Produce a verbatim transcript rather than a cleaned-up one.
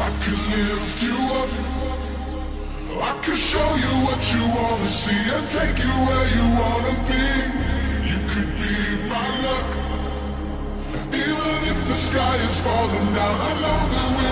I can lift you up, I can show you what you wanna see and take you where you wanna be. You could be my luck, even if the sky is falling down. I know that we